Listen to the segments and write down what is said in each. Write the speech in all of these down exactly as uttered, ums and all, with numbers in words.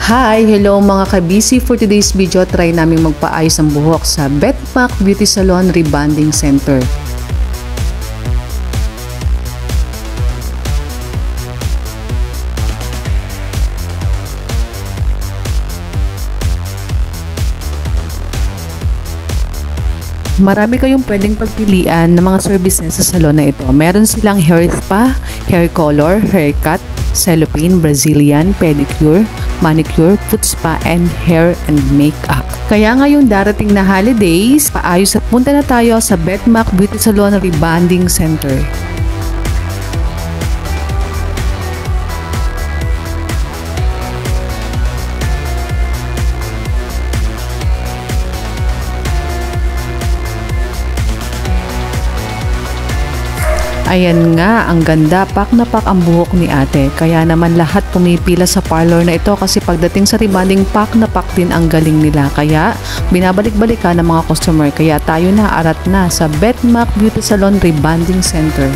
Hi! Hello mga ka-busy! For today's video, try namin magpaayos ng buhok sa Betmac Beauty Salon Rebonding Center. Marami kayong pwedeng pagpilian ng mga services sa salon na ito. Meron silang hair spa, hair color, haircut, cellophane, Brazilian, pedicure, manicure, foot spa, and hair and makeup. Kaya ngayong darating na holidays, paayos at punta na tayo sa Betmac Beauty Salon Rebonding Center. Ayan nga, ang ganda, pak na pak ang buhok ni ate. Kaya naman lahat pumipila sa parlor na ito kasi pagdating sa rebonding, pak na pak din ang galing nila. Kaya binabalik-balikan ng mga customer. Kaya tayo na arat na sa Betmac Beauty Salon Rebonding Center.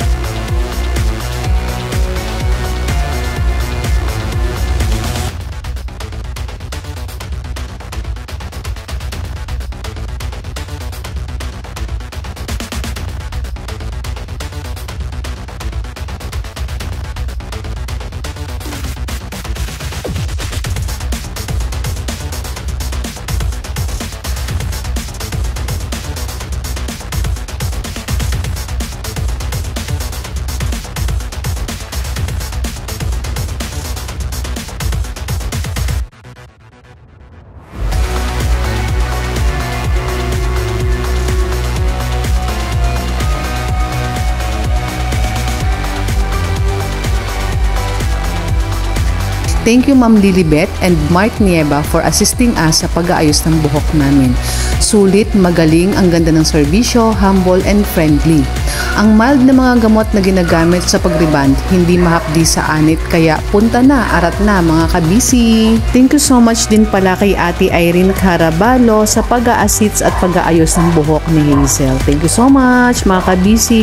Thank you Ma'am Lilibet and Mark Nieva for assisting us sa pag-aayos ng buhok namin. Sulit, magaling, ang ganda ng serbisyo, humble and friendly. Ang mild na mga gamot na ginagamit sa pag-rebond, hindi mahapdi sa anit, kaya punta na, arat na mga kabisi. Thank you so much din pala kay Ate Irene Carabalo sa pag-a-assist at pag-aayos ng buhok ni Hazel. Thank you so much mga kabisi.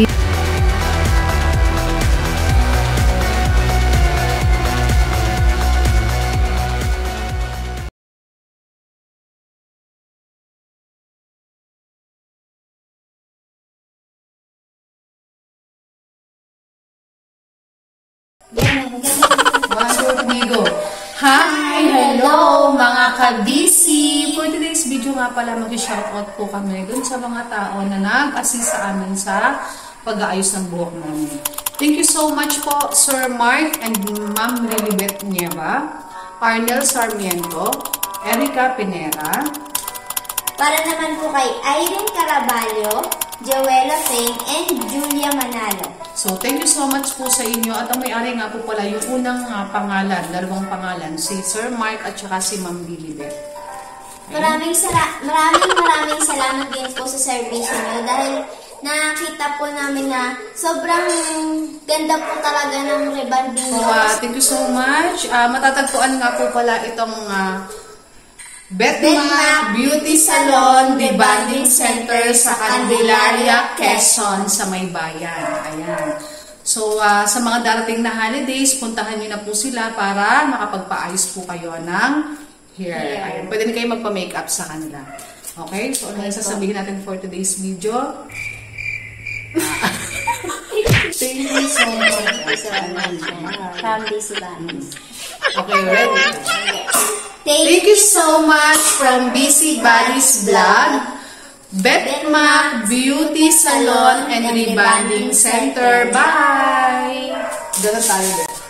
Hi! Hello mga ka-busy! For today's video nga pala, mag-shoutout po kami dun sa mga tao na nag-assist sa amin sa pag-aayos ng buhok namin. Thank you so much po, Sir Mark and Ma'am Lilibet Nieva, Arnel Sarmiento, Erica Pinera. Para naman po kay Irene Caraballo, Joella Feng, and Julia Manalo. So, thank you so much po sa inyo. At ang may-ari nga po pala yung unang uh, pangalan, dalawang pangalan, si Sir Mark at saka si Ma'am Lilibet. Maraming, sala maraming maraming salamat din po sa service niyo dahil nakita po namin na sobrang ganda po talaga ng rebonding niyo. So, uh, thank you so much. Uh, matatagpuan nga po pala itong uh, Betmac Beauty Salon Rebonding Center sa Candelaria, Quezon, sa Maybayan. Ayan. So, uh, sa mga darating na holidays, puntahan nyo na po sila para makapagpaayos po kayo ng hair. Ayan. Pwede na kayo magpa-makeup sa kanila. Okay? So, ano yung sasabihin natin for today's video? Thank you so much. Family Subanis. Okay, ready? Thank you so much from Busy Buddies Vlog, Betmac Beauty Salon and Rebonding Center. Bye! Ganun tayo.